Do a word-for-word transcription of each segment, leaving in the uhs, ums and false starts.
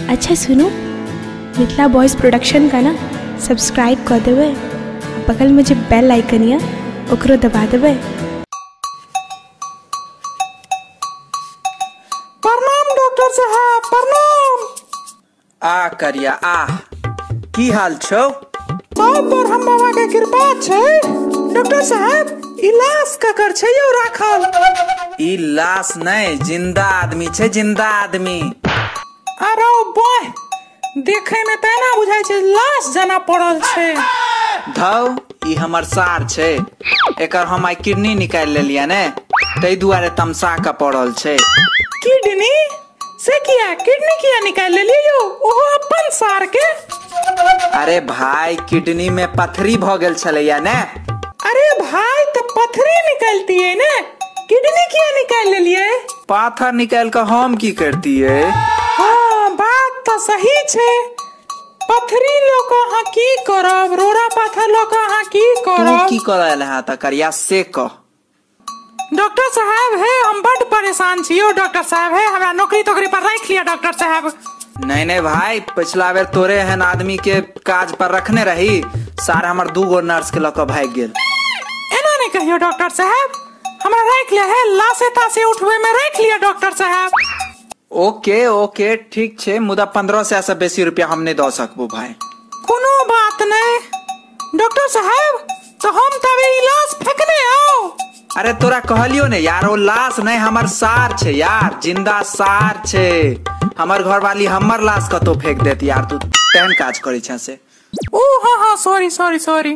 अच्छा सुनो, Mithila boys production का ना सब्सक्राइब कर देवे, बगल में जो बेल आइकन है ओकरो दबा देवे। प्रणाम डॉक्टर साहब, प्रणाम। आ करिया आ, की हाल छौ? सब पर हम बाबा के कृपा छै। डॉक्टर साहब ई लाश ककर छै यौ राखल? ई लाश नहीं, जिंदा आदमी छै, जिंदा आदमी। अरे बॉय, देखे में तेना बुझाय छै लाश जना पड़ल छै। धौ, ई हमर सार छै, एकर हम आई किडनी निकाल लेलिया ने, तै दुआरे तमसा के पड़ल छै। किडनी से किया? किडनी किया निकाल लेलियो? ओहो अपन सार के? अरे भाई, किडनी में पथरी भ गेल छलैया ने। अरे भाई, तो पथरी निकलती है ने, किडनी किया निकाल लेलिए? पाथर निकाल के हम की करतिए? हाँ, बात तो सही छे। पथरी लोग हाँ की करब, रोड़ा पाथर लोग हाँ की करब। तू की करल है त करिया से कह। डॉक्टर साहब है, हम बड़ परेशान छियो। डॉक्टर साहब है, हमरा नौकरी तोकरी पर रख लिया डॉक्टर साहब। नहीं नहीं भाई, पिछला बेर तोरे हन आदमी के काज पर रखने रही, सार हमर दू गो नर्स के लक भाग गेल। एना नहीं कहियो डॉक्टर साहब, हमरा रख लिया है, लाशे तासे उठवे में रख लिया डॉक्टर साहब। ओके ओके ठीक छे, मुदा पंद्रह सौ से बेसी रुपया हम नहीं दो सकबो भाई। कोनो बात नहीं डॉक्टर साहब, तो हम तबे लाश फेंकने आओ। अरे तोरा कहलियो ने यार, वो लाश नहीं हमर सार छे यार, जिंदा सार छे। हमर घर वाली हमर लाश कतो फेंक देती यार, तू तेहन काज करी छे से। ओ हाँ हाँ, सॉरी सॉरी सॉरी।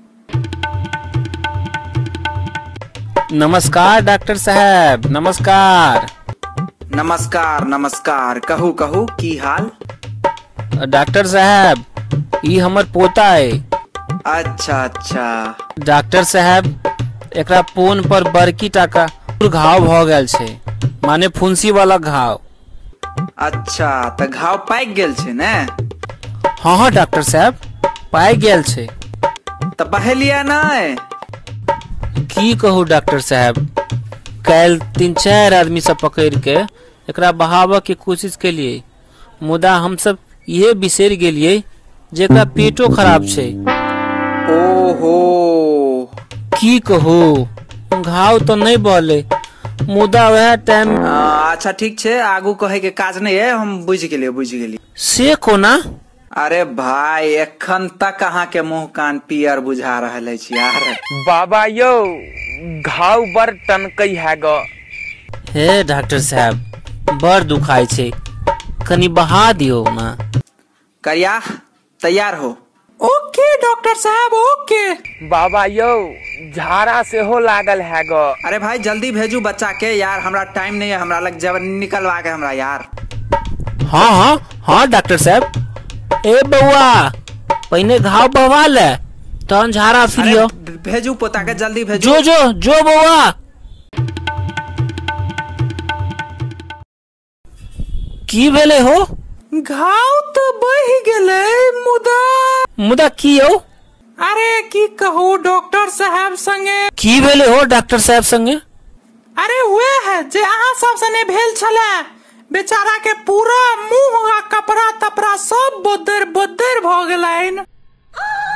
नमस्कार डॉक्टर साहब, नमस्कार। नमस्कार नमस्कार, कहू कहू की हाल? डॉक्टर साहब, ये हमर पोता है। अच्छा अच्छा। डॉक्टर साहब, एकरा पोन पर बड़की टाका घाव भ गेल छे, माने फुंसी वाला घाव। अच्छा, त घाव पाक गेल छे ने? हाँ हाँ डॉक्टर साहब, पाक गेल छे। त बहेलिया नहीं? की कहू डॉक्टर साहब, कल तीन चार आदमी सब पकड़ के एकरा बहाव के कोशिश के लिए, मुदा हम सब ये बिसर गेलिए जे एकरा पेटो खराब छे। ओहो, की कहू, घाव तो नहीं बहले, मुदा वह टाइम। अच्छा ठीक छे, आगू कहे के काज नहीं है, हम बुझ गेलिए बुझ गेलिए। से कोना? अरे भाई, एखन तक अहाँ के मुंह कान पियर बुझा रहल है यार। बाबा यो, घाव बर टनकई है ग। हे डॉक्टर साहब, बड़ दुखाई छे, कनी बहा दियो ना। करिया तैयार हो? ओके डॉक्टर साहब, ओके। बाबा यो, झाड़ा से हो लागल है ग। अरे भाई जल्दी भेजू बच्चा के यार, हमरा टाइम नहीं है, हमरा लग जब निकलवा के हमरा यार। हाँ हाँ हाँ डॉक्टर साहब। ए बउआ, पहले घाव बहवा ले, तहन झाड़ा फिरियो। भेजू पोता के, जल्दी भेजू। जो जो जो बउआ। की भेले हो? घाव तो बह गेले, मुदा मुदा की हो? अरे की कहू डॉक्टर साहब संगे। की भेले हो डॉक्टर साहब संगे? अरे हुए है जे अहाँ सब सने भेल छले, बेचारा के पूरा मुंह आ कपड़ा तपड़ा सब बोदर बोदर भ गेलैन।